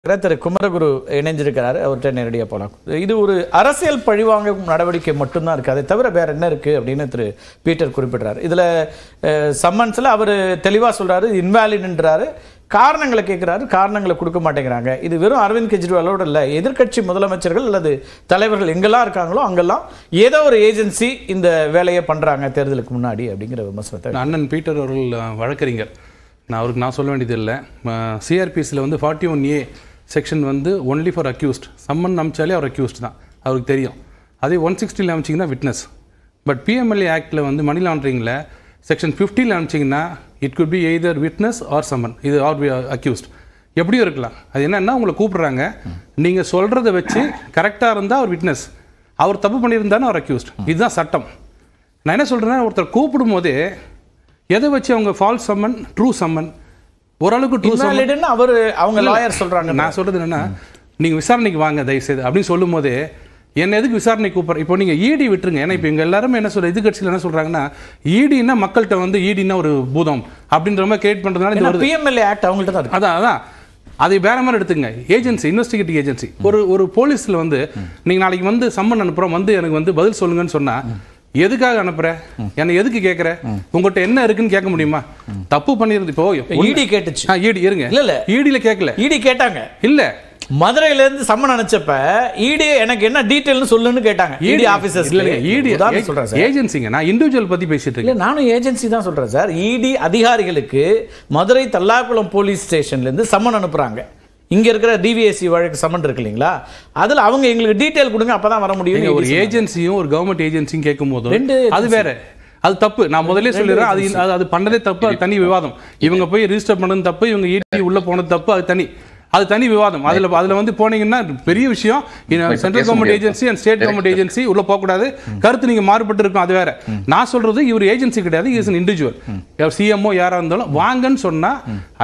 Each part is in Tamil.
திரு குமரகுரு இணைஞ்சிருக்கிறாரு. அவர்கிட்ட நேரடியாக போகலாம். இது ஒரு அரசியல் பழிவாங்கும் நடவடிக்கை மட்டும்தான் இருக்கு, அதை தவிர வேற என்ன இருக்கு அப்படின்னு திரு பீட்டர் குறிப்பிடுறாரு. இதுல சம்மன்ஸ்ல அவர் தெளிவா சொல்றாரு, இன்வாலிட்ன்றாரு, காரணங்களை கேட்கிறாரு, காரணங்களை கொடுக்க மாட்டேங்கிறாங்க. இது வெறும் அரவிந்த் கெஜ்ரிவாலோட இல்ல, எதிர்கட்சி முதலமைச்சர்கள் அல்லது தலைவர்கள் எங்கெல்லாம் இருக்காங்களோ அங்கெல்லாம் ஏதோ ஒரு ஏஜென்சி இந்த வேலையை பண்றாங்க தேர்தலுக்கு முன்னாடி அப்படிங்கிற விமர்சனத்தை அண்ணன் பீட்டர் அவர்கள் வழக்கறிஞர். நான் சொல்ல வேண்டியது இல்லை. சிஆர்பிஎஸ்ல வந்து 41A செக்ஷன் வந்து ஒன்லி ஃபார் அக்யூஸ்ட். சம்மன் அமிச்சாலே அவர் அக்யூஸ்ட் தான், அவருக்கு தெரியும். அதே 160 அமிச்சிங்கன்னா விட்னஸ். பட் பிஎம்எல்ஏ ஆக்டில் வந்து மணி லாண்ட்ரிங்கில் செக்ஷன் 50 அமிச்சிங்கன்னா it could be either witness or summon, இது ஆர் அக்யூஸ்ட், எப்படியும் இருக்கலாம். அது என்னன்னா உங்களை கூப்பிடுறாங்க, நீங்கள் சொல்கிறத வச்சு கரெக்டாக இருந்தால் அவர் விட்னஸ், அவர் தப்பு பண்ணியிருந்தாலும் அவர் அக்யூஸ்ட். இதுதான் சட்டம். நான் என்ன சொல்கிறேன்னா, ஒருத்தர் கூப்பிடும் போதே எதை வச்சு அவங்க ஃபால்ஸ் சம்மன், ட்ரூ சம்மன், ஓரளவுக்கு ட்ரூ சம்மன் அவர் அவங்க லாயர் சொல்றாங்க. நான் சொல்றது என்னன்னா, நீங்க விசாரணைக்கு வாங்க தயவுசெய்து அப்படின்னு சொல்லும் போது என்ன எதுக்கு விசாரணை கூப்பிடுற? இப்போ நீங்க இடி விட்டுருங்க. ஏன்னா இப்போ இங்க எல்லாருமே என்ன சொல்ற, எதிர்கட்சியில் என்ன சொல்றாங்கன்னா, இடினா மக்கள்கிட்ட வந்து இடினா ஒரு பூதம் அப்படின்ற மாதிரி கிரியேட் பண்றதுனால இந்த பிஎம்எல்ஏ ஆக்ட் அவங்கள்ட்ட தான் இருக்கு. அதான் அதை வேற மாதிரி எடுத்துங்க. Agency, investigative agency. ஒரு போலீஸ்ல வந்து நீங்க நாளைக்கு வந்து சம்மன் அனுப்புறோம், வந்து எனக்கு வந்து பதில் சொல்லுங்கன்னு சொன்னா எதுக்காக அனுப்புற, என்ன எதுக்கு கேட்கற, உங்ககிட்ட என்ன இருக்குன்னு கேட்க முடியுமா? தப்பு பண்ணிருந்து இப்போ இடி கேட்டுச்சு. இடி இருங்க, இல்ல இடியில கேட்கல, இடி கேட்டாங்க. இல்ல மதுரையில இருந்து சம்மன் அனுப்பிச்சப்ப இடி எனக்கு என்ன டீடைல்னு சொல்லுன்னு கேட்டாங்க. இடி ஆபீசர்ஸ் இல்ல, இடி சொல்றேன் சார், ஏஜென்சிங்க. நான் இண்டிவிஜுவல் பத்தி பேசிட்டு இருக்கேன். இல்ல நானும் ஏஜென்சி தான் சொல்றேன் சார். இடி அதிகாரிகளுக்கு மதுரை தல்லாக்குளம் போலீஸ் ஸ்டேஷன்ல இருந்து சம்மன் அனுப்புறாங்க. இங்க இருக்கிற டிவிஎஸ்சி வழக்கு சம்மன் இருக்கு இல்லைங்களா, அதுல அவங்க எங்களுக்கு டீடைல் கொடுங்க, அப்பதான் வர முடியும். ஒரு ஏஜென்சியும் ஒரு கவர்மெண்ட் ஏஜென்சியும் கேட்கும் போது அது வேற, அது தப்பு. நான் முதல்ல சொல்லிடுறேன், அது பண்ணதே தப்பு, அது தனி விவாதம். இவங்க போய் ரிஜிஸ்டர் பண்ணது தப்பு, இவங்க இடி உள்ள போனது தப்பு, அது தனி விவாதம். அதுல வந்து போனீங்கன்னா பெரிய விஷயம். Central government agency and state government agency உள்ள போக கூடாது. கருத்து நீங்க மாறுபட்டு இருக்கும், அது வேற. நான் சொல்றது இவர் ஏஜென்சி கிடையாது, இஸ் an individual. சிஎம்ஓ யாரா இருந்தாலும் வாங்கன்னு சொன்னா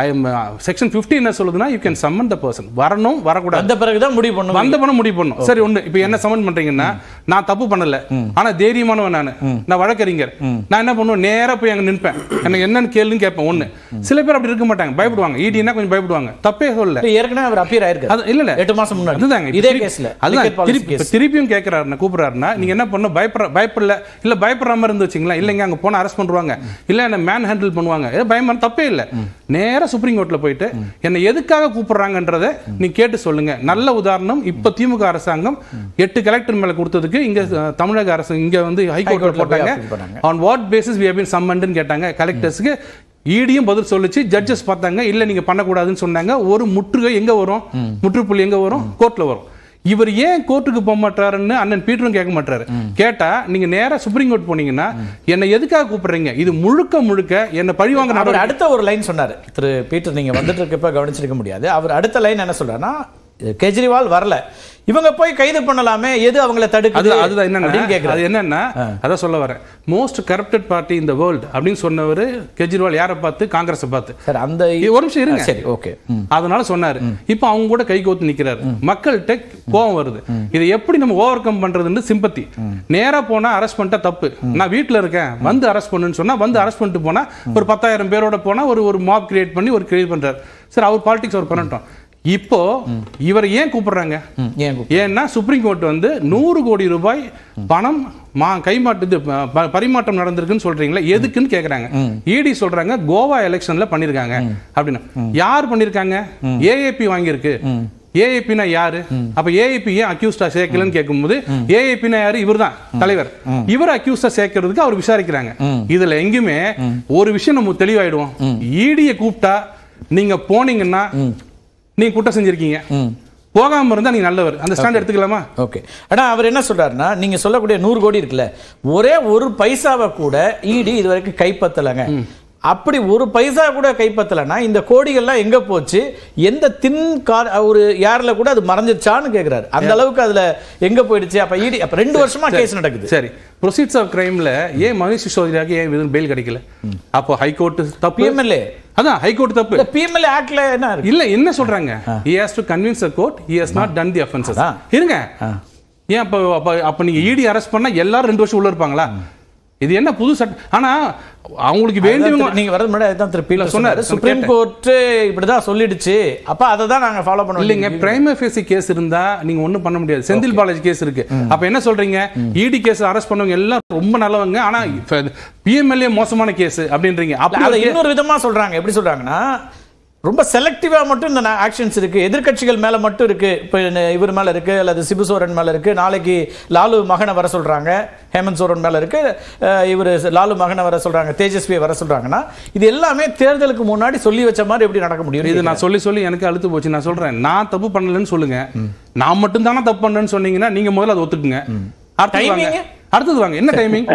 செக்ஷன் 50 என்ன சொல்லுதுன்னா, you can summon the person. வரணும், வரக்கூடாது, அந்த பிறகுதான் முடிவு பண்ணணும், வந்த பண்ண முடிவு பண்ணணும். சரி, ஒண்ணு இப்போ என்ன சம்மன் பண்றீங்கன்னா, நான் தப்பு பண்ணல, ஆனா தைரியமானவன், நான் வழக்கறிஞர், நான் என்ன பண்ணுவேன், நேரா போய் அங்க நிற்பேன், எனக்கு என்னன்னு கேளுன்னு கேட்பேன். ஒண்ணு, சில பேர் அப்படி இருக்க மாட்டாங்க, பயப்படுவாங்க. இடினா கொஞ்சம் பயப்படுவாங்க, தப்பே சொல்லல. ஏற்கனவே அவர் அப்பியர் ஆயிருக்காரு. இல்ல 8 மாசம் முன்னாடி அதுதாங்க இதே கேஸ்ல. திருப்பியும் கேக்குறாருன்னா, கூப்பிடுறாருன்னா, நீங்க என்ன பண்ணணும், பயப்படல இல்ல பயப்படுற மாதிரி இருந்துச்சுங்களா, இல்லங்க அங்க போனா அரெஸ்ட் பண்றாங்க, இல்ல என்ன மேன் ஹேண்டில் பண்ணுவாங்க, பயமா தப்பே இல்ல. நேரா சுப்ரீம் கோர்ட்ல போயிட்டு என்ன எதுக்காக கூப்பிடுறாங்கன்றதை நீ கேட்டு சொல்லுங்க. நல்ல உதாரணம், இப்ப திமுக அரசாங்கம் 8 கலெக்டர் மேல கொடுத்ததுக்கு இங்க தமிழக அரசு இங்க வந்து ஹைகோர்ட்ல போட்டாங்க. On what basis we have been summoned ன்னு கேட்டாங்க கலெக்டர்ஸ்க்கு. ஈடியும் பதில் சொல்லிச்சு, ஜட்ஜஸ் பார்த்தாங்க, இல்ல நீங்க பண்ணக்கூடாதுன்னு சொன்னாங்க. ஒரு முற்றுகை எங்க வரும், முற்றுப்புள்ளி எங்க வரும், கோர்ட்ல வரும். இவர் ஏன் கோர்ட்டுக்கு போக மாட்டாருன்னு அண்ணன் பீட்டரும் கேட்க மாட்டாரு. கேட்டா நீங்க நேரா சுப்ரீம் கோர்ட் போனீங்கன்னா என்ன எதுக்காக கூப்பிடுறீங்க, இது முழுக்க என்ன பழிவாங்க. அவர் அடுத்த ஒரு லைன் சொன்னாரு திரு பீட்டர், நீங்க வந்துட்டு இருக்கப்ப கவனிச்சிருக்க முடியாது. அவர் அடுத்த லைன் என்ன சொல்றாருன்னா, கெஜ்ரிவால் வரல, இவங்க போய் கைது பண்ணலாமே, எது அவங்களை தடுக்குது, அதுதான் என்னன்னா அதான் சொல்ல வரேன். Most corrupted party in the world அப்படின்னு சொன்னவர் கெஜ்ரிவால் யாரை பார்த்து, காங்கிரஸை பார்த்து. சார் அந்த ஒரு நிமிஷம் இருங்க, சரி ஓகே, அதனால சொன்னாரு. இப்போ அவங்க கூட கை கோத்து நிக்கிறாரு, மக்கள்கிட்ட கோவம் வருது. இதை எப்படி நம்ம ஓவர் கம் பண்றதுன்னு சிம்பத்தி. நேரா போனா அரெஸ்ட் பண்ணிட்டா தப்பு, நான் வீட்டுல இருக்கேன் வந்து அரெஸ்ட் பண்ணுன்னு சொன்னா வந்து அரெஸ்ட் பண்ணிட்டு போனா ஒரு 10,000 பேரோட போனா ஒரு மாப் கிரியேட் பண்ணி ஒரு கிரியேட் பண்றாரு. சார் அவர் பாலிடிக்ஸ் அவர் பண்ணட்டும். இப்போ இவர் ஏன் கூப்பிடுறாங்க, ஏன்னா சுப்ரீம் கோர்ட் வந்து 100 கோடி ரூபாய் பணம் கைமாட்டு பரிமாற்றம் நடந்திருக்குன்னு சொல்றீங்களா, எதுக்குன்னு கேக்குறாங்க. இடி சொல்றாங்க கோவா எலெக்ஷன்ல பண்ணிருக்காங்க அப்படின்னு. யார் பண்ணிருக்காங்க, ஏஏபி வாங்கியிருக்கு. ஏஏபினா யாரு, அப்ப ஏஏபி ஏன் அக்யூஸ்டா சேர்க்கலன்னு கேட்கும்போது, ஏஏபினா யாரு, இவர் தான் தலைவர், இவர் அக்யூஸ்டா சேர்க்கிறதுக்கு அவர் விசாரிக்கிறாங்க. இதுல எங்குமே ஒரு விஷயம் நம்ம தெளிவாயிடுவோம். இடியை கூப்பிட்டா நீங்க போனீங்கன்னா நீங்க குற்றம் செஞ்சிருக்கீங்க, போகாம இருந்தா நீங்க நல்லவர், அந்த ஸ்டாண்ட் எடுத்துக்கலாமா? ஓகே. ஆனா அவர் என்ன சொல்றாருன்னா, நீங்க சொல்லக்கூடிய 100 கோடி இருக்குல்ல, ஒரே ஒரு பைசாவை கூட இடி இதுவரைக்கும் கைப்பற்றலங்க. அப்படி ஒரு பைசா கூட கைப்பற்றலன்னா இந்த கோடிகள்லாம் எங்க போச்சு, எந்த ஒரு யார்ல கூட அது மறைஞ்சிருச்சான்னு கேக்குறாரு. அந்த அளவுக்கு அதுல எங்க போயிடுச்சு. அப்ப இடி அப்ப 2 வருஷமா கேஸ் நடக்குது. சரி, ப்ரொசீட்ஸ் ஆஃப் கிரைம்ல ஏன் மனிஷ் சிசோதியாக்கு ஏன் பெயில் கிடைக்கல? அப்போ ஹைகோர்ட் தப்பு, பிஎம்எல்ஏ அதான் ஹைகோர்ட் தப்பு. பிஎம்எல்ஏ ஆக்ட்ல என்ன இருக்கு? இல்ல என்ன சொல்றாங்க, he has to convince the court he has not done the offenses. இருங்க, ஏன் அப்ப நீங்க இடி அரெஸ்ட் பண்ணா எல்லாரும் 2 வருஷம் உள்ள இருப்பாங்களா? இது என்ன புது சட்டம்? ஆனா அவங்களுக்கு வேண்டியவங்க நீங்க வரது முன்னாடி அதுதான் திருப்பி சொன்னாரு, சுப்ரீம் கோர்ட் இப்படிதான் சொல்லிடுச்சு, அப்ப அதை தான் நாங்க ஃபாலோ பண்ணுவோம். இல்லைங்க, பிரைமரி ஃபேசி கேஸ் இருந்தா நீங்க ஒண்ணும் பண்ண முடியாது. செந்தில் பாலாஜி கேஸ் இருக்கு. அப்ப என்ன சொல்றீங்க? இடி கேஸ் அரெஸ்ட் பண்ணவங்க எல்லாம் ரொம்ப நல்லவங்க, ஆனா பிஎம்எல்ஏ மோசமான கேஸ் அப்படின்றீங்க. அப்ப இன்னொரு விதமா சொல்றாங்க. எப்படி சொல்றாங்கன்னா, ரொம்ப செலக்டிவா மட்டும் இந்த ஆக்ஷன்ஸ் இருக்கு, எதிர்க்கட்சிகள் மேல மட்டும் இருக்கு. இப்ப இவர் மேல இருக்கு, அல்லது சிபு சோரன் மேல இருக்கு, நாளைக்கு லாலு மகனை வர சொல்றாங்க, ஹேமந்த் சோரன் மேல இருக்கு, இவர் லாலு மகனை வர சொல்றாங்க, தேஜஸ்வியை வர சொல்றாங்கன்னா, இது எல்லாமே தேர்தலுக்கு முன்னாடி சொல்லி வச்ச மாதிரி எப்படி நடக்க முடியும்? இது நான் சொல்லி எனக்கு அழுத்து போச்சு. நான் சொல்றேன், நான் தப்பு பண்ணலன்னு சொல்லுங்க, நான் மட்டும் தானே தப்பு பண்ணேன்னு சொன்னீங்கன்னா நீங்க முதல்ல அதை ஒத்துக்குங்க. அடுத்தது வாங்க. என்ன டைமிங்?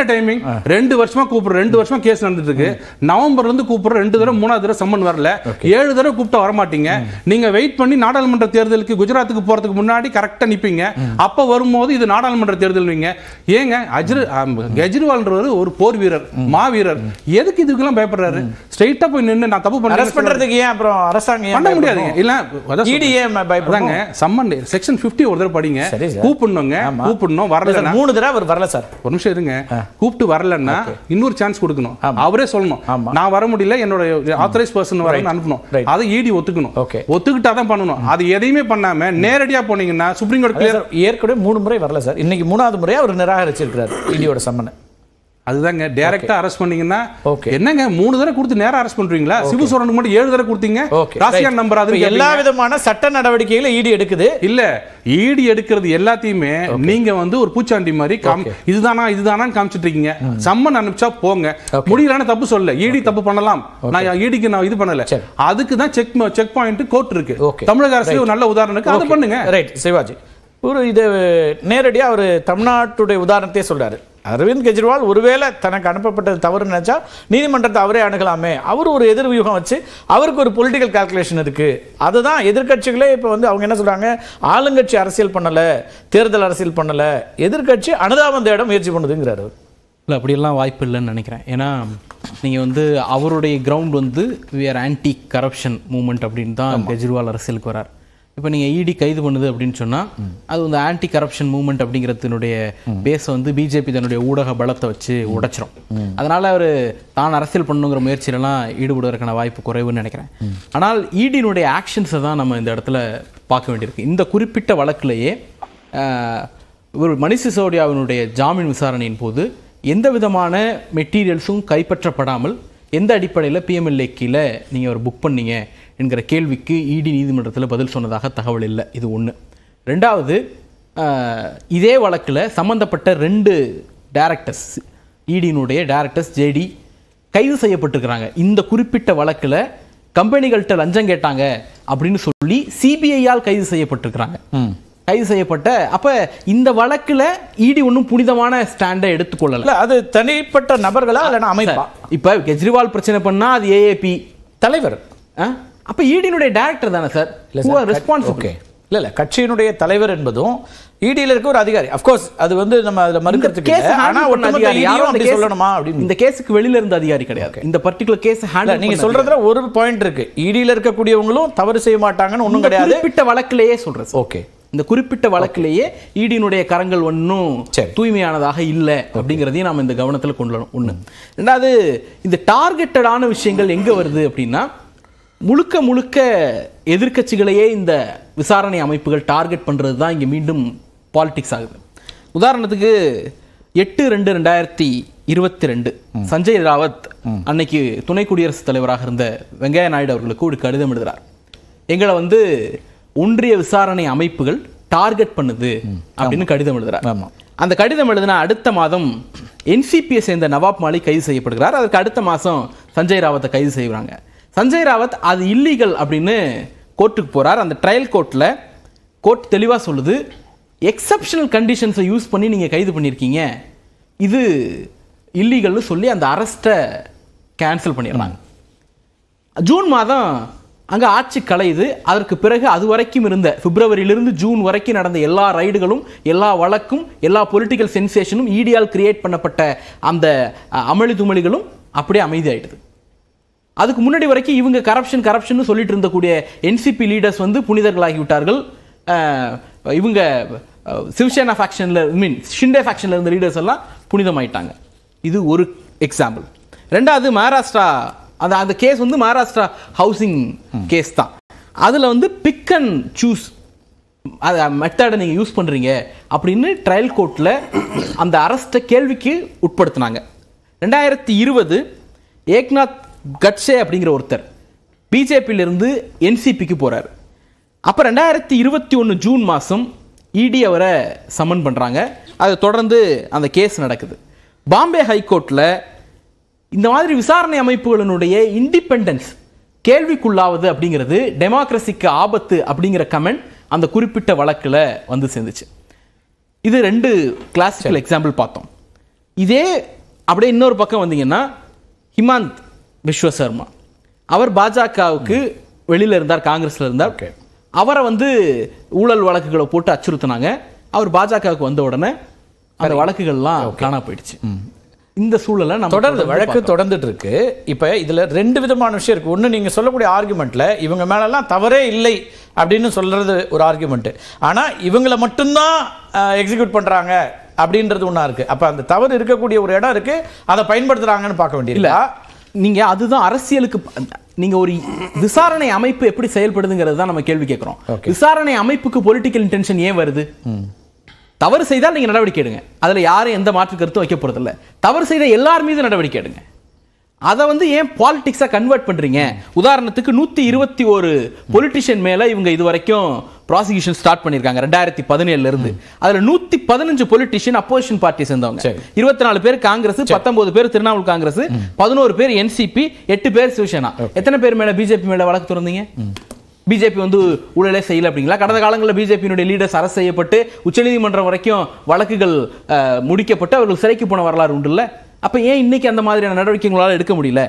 2 வருஷமா கூப்பிடுற, 2 வருஷமா கேஸ் நடந்துட்டு இருக்கு. நவம்பர்ல இருந்து கூப்பிடுற, 2 தடவை 3வது தடவை சம்மன் வரல, 7 தடவை கூப்பிட்டா வர மாட்டீங்க. நீங்க வெயிட் பண்ணி நாடாளுமன்ற தேர்தலுக்கு குஜராத்துக்கு போறதுக்கு முன்னாடி கரெக்டா நிப்பீங்க. அப்ப வரும்போது இது நாடாளுமன்ற தேர்தல் நீங்க ஏங்க கெஜ்ரிவால்ன்றவர் ஒரு போர் வீரர், மாவீரர், எதுக்கு இதுக்கெல்லாம் பயப்படுறாரு? ஸ்ட்ரைட்டா போய் நின்னு நான் தப்பு பண்றதுக்கு ஏன் அப்புறம் அரசாங்கம் பண்ண முடியாது? இல்ல இடிஏ பயப்படுறாங்க. சம்மன் செக்ஷன் 50 ஒரு தடவை படிங்க. கூப்பிடணும் வரல 3 தடவை வரல சார். ஒரு நிமிஷம் இருங்க. கூப்பிட்டு வரலன்னா இன்னொரு சான்ஸ் கொடுக்கணும். அவரே சொல்லணும், நான் வர முடியல, என்னோட ஆத்தரைஸ் பர்சன் வரணும்னு அனுப்பணும். அதை இடி ஒத்துக்கணும். ஒத்துக்கிட்டா தான் பண்ணணும். அது எதையுமே பண்ணாம நேரடியா போனீங்கன்னா சுப்ரீம் கோர்ட் கிளியர். ஏற்கனவே 3 முறை வரல சார். இன்னைக்கு 3வது முறையா அவர் நிராகரிச்சிருக்காரு இடியோட சம்மனை. அதுதாங்க டைரக்டா அரெஸ்ட் பண்ணீங்கன்னா என்னங்க 3 தடவை கொடுத்து நேரா அரெஸ்ட் பண்றீங்களா? சிபு சோரனுக்கு மட்டும் 7 தடவை கொடுத்தீங்க. ராசியான் நம்பர் அது எல்லா விதமான சட்ட நடவடிக்கைகளை ஈடி எடுக்குது. இல்ல ஈடி எடுக்கிறது எல்லாத்தையுமே நீங்க வந்து ஒரு பூச்சாண்டி மாதிரி இதுதானான்னு காமிச்சிட்டு இருக்கீங்க. சம்மன் அனுப்பிச்சா போங்க, முடியலன்னு தப்பு சொல்ல. ஈடி தப்பு பண்ணலாம், நான் ஈடிக்கு நான் இது பண்ணல. அதுக்கு தான் செக் பாயிண்ட் கோர்ட் இருக்கு. தமிழக அரசு ஒரு நல்ல உதாரணம் இருக்கு, அதை பண்ணுங்க. ரைட் சிவாஜி, ஒரு இது நேரடியா ஒரு தமிழ்நாட்டுடைய உதாரணத்தையே சொல்றாரு. அரவிந்த் கெஜ்ரிவால் ஒருவேளை தனக்கு அனுப்பப்பட்டது தவறு நினைச்சா நீதிமன்றத்தை அவரே அணுகலாமே. அவர் ஒரு எதிர் வியூகம் வச்சு அவருக்கு ஒரு பொலிட்டிக்கல் கால்குலேஷன் இருக்கு. அதுதான் எதிர்கட்சிகளே இப்போ வந்து அவங்க என்ன சொல்றாங்க, ஆளுங்கட்சி அரசியல் பண்ணல, தேர்தல் அரசியல் பண்ணல, எதிர்கட்சி அனுதாபம் தேட முயற்சி பண்ணுதுங்கிறாரு. இல்லை, அப்படியெல்லாம் வாய்ப்பு இல்லைன்னு நினைக்கிறேன். ஏன்னா நீங்கள் வந்து அவருடைய கிரவுண்ட் வந்து we are anti corruption movement அப்படின்னு தான் கெஜ்ரிவால் அரசியலுக்கு வரார். இப்போ நீங்கள் இடி கைது பண்ணுது அப்படின்னு சொன்னால் அது வந்து ஆன்டி கரப்ஷன் மூவ்மெண்ட் அப்படிங்கிறதுனுடைய பேஸை வந்து பிஜேபி தன்னுடைய ஊடக பலத்தை வச்சு உடைச்சிரும். அதனால் அவர் தான் அரசியல் பண்ணணுங்கிற முயற்சியிலலாம் ஈடுபடுவதற்கான வாய்ப்பு குறைவுன்னு நினைக்கிறேன். ஆனால் இடியினுடைய ஆக்ஷன்ஸை தான் நம்ம இந்த இடத்துல பார்க்க வேண்டியிருக்கு. இந்த குறிப்பிட்ட வழக்கிலேயே ஒரு மணிஷ் சிசோடியாவினுடைய ஜாமீன் விசாரணையின் போது எந்த விதமான மெட்டீரியல்ஸும் கைப்பற்றப்படாமல் எந்த அடிப்படையில் பிஎம்எல்ஏ கீழே நீங்கள் ஒரு புக் பண்ணீங்க என்கிற கேள்விக்கு இடி நீதிமன்றத்தில் பதில் சொன்னதாக தகவல் இல்லை. இது ஒன்று. ரெண்டாவது, இதே வழக்கில் சம்பந்தப்பட்ட 2 டைரக்டர்ஸ், இடியினுடைய டைரக்டர்ஸ் ஜேடி கைது செய்யப்பட்டிருக்கிறாங்க. இந்த குறிப்பிட்ட வழக்கில் கம்பெனிகள்கிட்ட லஞ்சம் கேட்டாங்க அப்படின்னு சொல்லி சிபிஐயால் கைது செய்யப்பட்டிருக்கிறாங்க. கைது செய்யப்பட்ட அப்ப இந்த வழக்குல இடி ஒன்றும் புனிதமான ஸ்டாண்டை எடுத்துக்கொள்ளல. அது தனிப்பட்ட நபர்களா இல்லைன்னா அமைப்பா? இப்ப கெஜ்ரிவால் பிரச்சனை பண்ணா அது ஏஏபி தலைவர், அப்ப ஈடியினுடைய டைரக்டர் தானே சார் ரெஸ்பான்சிபிள். இல்ல கட்சியினுடைய தலைவர் என்பதும் இடியில இருக்க ஒரு அதிகாரி. ஆஃப் கோர்ஸ் அது வந்து நம்ம அதுல மறுக்கிறதுக்கு இல்ல. ஆனா ஒட்டுமொத்த இடியும் அப்படி சொல்லணுமா அப்படின்னு இந்த கேஸுக்கு வெளியில இருந்த அதிகாரி கிடையாது. இந்த பர்టిక్యులர் கேஸ் ஹேண்டில் நீங்க சொல்றதுல ஒரு பாயிண்ட் இருக்கு. இடியில இருக்க கூடியவங்களும் தவறு செய்ய மாட்டாங்கன்னு ஒண்ணும் கிடையாது. குறிப்பிட்ட வழக்கிலேயே சொல்றேன். ஓகே, இந்த குறிப்பிட்ட வழக்கிலேயே ஈடியினுடைய கரங்கள் ஒன்றும் தூய்மையானதாக இல்லை அப்படிங்கிறதையும் நாம் இந்த கவனத்தில் கொண்டு வரணும். ஒன்று. ரெண்டாவது, இந்த டார்கெட்டடான விஷயங்கள் எங்கே வருது அப்படின்னா, முழுக்க எதிர்க்கட்சிகளையே இந்த விசாரணை அமைப்புகள் டார்கெட் பண்ணுறது தான் இங்கே மீண்டும் பாலிடிக்ஸ் ஆகுது. உதாரணத்துக்கு 8/2/2022 சஞ்சய் ராவத் அன்னைக்கு துணை குடியரசுத் தலைவராக இருந்த வெங்கையா நாயுடு அவர்களுக்கு ஒரு கடிதம் எழுதுறார். எங்களை வந்து ஒன்றிய விசாரணை அமைப்புகள் டார்கெட் பண்ணுது அப்படின்னு கடிதம் எழுதுறார். அந்த கடிதம் எழுதினா அடுத்த மாதம் என்சிபியை சேர்ந்த நவாப் மாலிக் கைது செய்யப்படுகிறார். அதற்கு அடுத்த மாதம் சஞ்சய் ராவத்தை கைது செய்கிறாங்க. சஞ்சய் ராவத் அது இல்லீகல் அப்படின்னு கோர்ட்டுக்கு போறார். அந்த ட்ரையல் கோர்ட் தெளிவாக சொல்லுது, எக்ஸப்ஷனல் கண்டிஷன்ஸை யூஸ் பண்ணி நீங்கள் கைது பண்ணியிருக்கீங்க, இது இல்லீகல்னு சொல்லி அந்த அரெஸ்ட்டை கேன்சல் பண்ணிடுறாங்க. ஜூன் மாதம் அங்கே ஆட்சி கலையுது. அதற்கு பிறகு அது வரைக்கும் இருந்த பிப்ரவரியிலிருந்து ஜூன் வரைக்கும் நடந்த எல்லா ரைடுகளும், எல்லா வழக்கும், எல்லா பொலிட்டிக்கல் சென்சேஷனும், ஈடியால் கிரியேட் பண்ணப்பட்ட அந்த அமளி துமளிகளும் அப்படியே அமைதியாயிடுது. அதுக்கு முன்னாடி வரைக்கும் இவங்க கரப்ஷன் சொல்லிட்டு இருந்தக்கூடிய என்சிபி லீடர்ஸ் வந்து புனிதர்களாகி விட்டார்கள். இவங்க சிவசேனா ஃபேக்ஷன்ல ஷிண்டே ஃபேக்ஷன்ல இருந்த லீடர்ஸ் எல்லாம் புனிதமாயிட்டாங்க. இது ஒரு எக்ஸாம்பிள். ரெண்டாவது மகாராஷ்டிரா, அந்த கேஸ் வந்து மகாராஷ்டிரா ஹவுசிங் கேஸ் தான். அதில் வந்து பிக் அண்ட் சூஸ் மெத்தடை நீங்கள் யூஸ் பண்ணுறீங்க அப்படின்னு ட்ரையல் கோர்ட்டில் அந்த அரெஸ்ட்டை கேள்விக்கு உட்படுத்தினாங்க. 2020 ஏக்நாத் கட்சே அப்படிங்கிற ஒருத்தர் பிஜேபியிலிருந்து என்சிபிக்கு போகிறார். அப்போ 2021 ஜூன் மாதம் இடி அவரை சம்மன் பண்ணுறாங்க. அதை தொடர்ந்து அந்த கேஸ் நடக்குது. பாம்பே ஹைகோர்ட்டில் இந்த மாதிரி விசாரணை அமைப்புகளினுடைய இண்டிபெண்டன்ஸ் கேள்விக்குள்ளாவது அப்படிங்கிறது டெமோக்ரஸிக்கு ஆபத்து அப்படிங்கிற கமெண்ட் அந்த குறிப்பிட்ட வழக்கில் வந்து சேர்ந்துச்சு. இது 2 கிளாசிக்கல் எக்ஸாம்பிள் பார்த்தோம். இதே அப்படியே இன்னொரு பக்கம் வந்தீங்கன்னா ஹிமாந்த் விஸ்வ சர்மா, அவர் பாஜகவுக்கு வெளியில் இருந்தார், காங்கிரஸில் இருந்தார். அவரை வந்து ஊழல் வழக்குகளை போட்டு அச்சுறுத்தினாங்க. அவர் பாஜகவுக்கு வந்த உடனே அந்த வழக்குகள்லாம் காணா போயிடுச்சு. இந்த சூழலை நம்ம தொடர்ந்து வழக்கு தொடர்ந்துட்டு இருக்கு. இப்ப இதுல 2 விதமான விஷயம் இருக்கு. ஒண்ணு, நீங்க சொல்லக்கூடிய ஆர்குமெண்ட்ல இவங்க மேலெல்லாம் தவறே இல்லை அப்படின்னு சொல்றது ஒரு ஆர்குமெண்ட். ஆனா இவங்களை மட்டும்தான் எக்ஸிக்யூட் பண்றாங்க அப்படின்றது ஒண்ணா இருக்கு. அப்ப அந்த தவறு இருக்கக்கூடிய ஒரு இடம் இருக்கு, அதை பயன்படுத்துறாங்கன்னு பார்க்க வேண்டியது. நீங்க அதுதான் அரசியலுக்கு நீங்க ஒரு விசாரணை அமைப்பு எப்படி செயல்படுதுங்கிறது தான் நம்ம கேள்வி கேட்கிறோம். விசாரணை அமைப்புக்கு பொலிட்டிக்கல் இன்டென்ஷன் ஏன் வருது? தவறு செய்தால் நீங்க நடவடிக்கை எடுங்க, அதுல யாரும் எந்த மாற்று கருத்தும் வைக்க போறது இல்ல. தவறு செய்த எல்லார் மீது நடவடிக்கை எடுங்க. அதை வந்து ஏன் பாலிடிக்ஸா கன்வெர்ட் பண்றீங்க? உதாரணத்துக்கு 121 பொலிட்டிஷியன் மேல இவங்க இது வரைக்கும் ப்ராசிக்யூஷன் ஸ்டார்ட் பண்ணிருக்காங்க 2017 இருந்து. அதுல 115 பொலிட்டிஷியன் அப்போசிஷன் பார்ட்டியை சேர்ந்தவங்க. 24 பேர் காங்கிரஸ், 19 பேர் திரிணாமுல் காங்கிரஸ், 11 பேர் என்சிபி, 8 பேர் சிவசேனா. எத்தனை பேர் மேல பிஜேபி மேல வழக்கு தொடர்ந்தீங்க? பிஜேபி வந்து ஊழலே செய்யல அப்படிங்களா? கடந்த காலங்களில் பிஜேபியினுடைய லீடர்ஸ் அரசு செய்யப்பட்டு உச்சநீதிமன்றம் வரைக்கும் வழக்குகள் முடிக்கப்பட்டு அவர்கள் சிறைக்கு போன வரலாறு உண்டு இல்ல? அப்ப ஏன் இன்னைக்கு அந்த மாதிரியான நடவடிக்கைகளால் எடுக்க முடியல?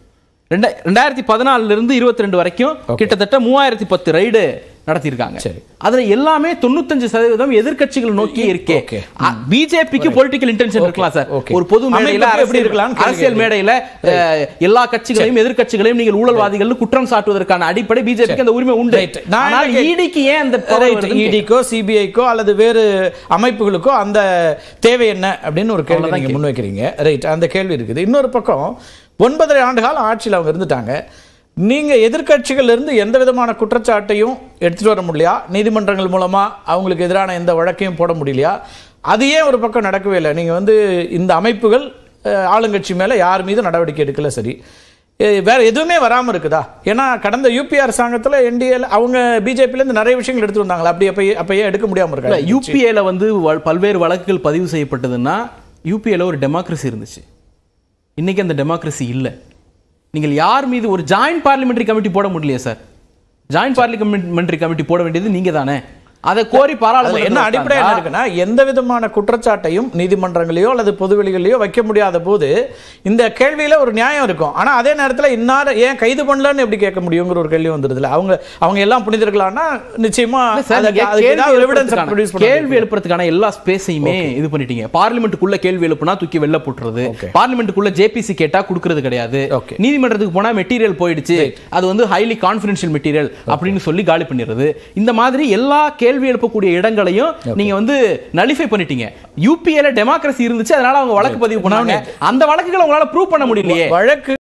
2014 இருந்து 22 வரைக்கும் கிட்டத்தட்ட 3010 ரைடு நடத்திருக்காங்க. அதுல எல்லாமே 95% எதிர்க்கட்சிகள் நோக்கி இருக்கே. பிஜேபிக்கு பொலிட்டிக்கல் இன்டென்ஷன் இருக்கலாம் சார். ஒரு பொது மேடையில அரசியல் மேடையில எல்லா கட்சிகளையும் எதிர்க்கட்சிகளையும் நீங்கள் ஊழல்வாதிகள் குற்றம் சாட்டுவதற்கான அடிப்படை பிஜேபிக்கு அந்த உரிமை உண்டு. ஆனால் இடிக்கு ஏன் அந்த இடிக்கோ சிபிஐக்கோ அல்லது வேறு அமைப்புகளுக்கோ அந்த தேவை என்ன அப்படின்னு ஒரு கேள்வி நீங்க முன்வைக்கிறீங்க. ரைட், அந்த கேள்வி இருக்குது. இன்னொரு பக்கம் 9.5 ஆண்டு காலம் ஆட்சியில் அவங்க இருந்துட்டாங்க. நீங்க எதிர்க்கட்சிகள் இருந்து எந்த விதமான குற்றச்சாட்டையும் எடுத்துட்டு வர முடியலையா? நீதிமன்றங்கள் மூலமா அவங்களுக்கு எதிரான எந்த வழக்கையும் போட முடியலையா? அது ஏன் ஒரு பக்கம் நடக்கவே இல்லை? நீங்க வந்து இந்த அமைப்புகள் ஆளுங்கட்சி மேல யார் மீது நடவடிக்கை எடுக்கல, சரி, வேற எதுவுமே வராம இருக்குதா? ஏன்னா கடந்த யூபி அரசாங்கத்துல என்டிஏல அவங்க பிஜேபில இருந்து நிறைய விஷயங்கள் எடுத்து வந்தாங்களா, அப்படி அப்பயே எடுக்க முடியாம இருக்காங்க. யூபிஏல வந்து பல்வேறு வழக்குகள் பதிவு செய்யப்பட்டதுன்னா யூபிஏல ஒரு டெமோக்ரஸி இருந்துச்சு. இன்னைக்கு அந்த டெமோக்ரஸி இல்லை. நீங்கள் யார் மீது ஒரு ஜாயிண்ட் பார்லிமெண்டரி கமிட்டி போட முடியலையே சார்? ஜாயிண்ட் பார்லிமெண்டரி கமிட்டி போட வேண்டியது நீங்க தானே. அதை கோரி பாராளுமன்றம் என்ன அடிப்படை என்ன இருக்குன்னா, எந்த விதமான குற்றச்சாட்டையும் நீதிமன்றங்களையோ அல்லது பொதுவெளிகளையோ வைக்க முடியாத போது இந்த கேள்வியில ஒரு நியாயம் இருக்கும். ஆனா அதே நேரத்தில் இன்னார ஏன் கைது பண்ணலன்னு எப்படி கேட்க முடியுங்கிற ஒரு கேள்வி வந்துருதுல. அவங்க எல்லாம் புனிதர்களானா நிச்சயமா கேள்வி எழுப்புறதுக்கான எல்லா ஸ்பேஸையுமே இது பண்ணிட்டீங்க. பார்லிமெண்ட்டுக்குள்ள கேள்வி எழுப்புனா தூக்கி வெளில போட்டுறது, பார்லிமெண்ட்டுக்குள்ள ஜேபிசி கேட்டா கொடுக்கறது கிடையாது, நீதிமன்றத்துக்கு போனா மெட்டீரியல் போயிடுச்சு, அது வந்து ஹைலி கான்ஃபிடென்ஷியல் மெட்டீரியல் அப்படின்னு சொல்லி காலி பண்ணிடுறது. இந்த மாதிரி எல்லா கேள்வி எழுப்பக்கூடிய இடங்களையும் நீங்க வந்து நலிஃபை பண்ணிட்டீங்க. யூபிஏல டெமோக்ரஸி இருந்துச்சு, அதனால அவங்க வழக்கு பதிவு பண்ணாங்க. அந்த வழக்குகளை உங்களால ப்ரூவ் பண்ண முடியலையே. வழக்கு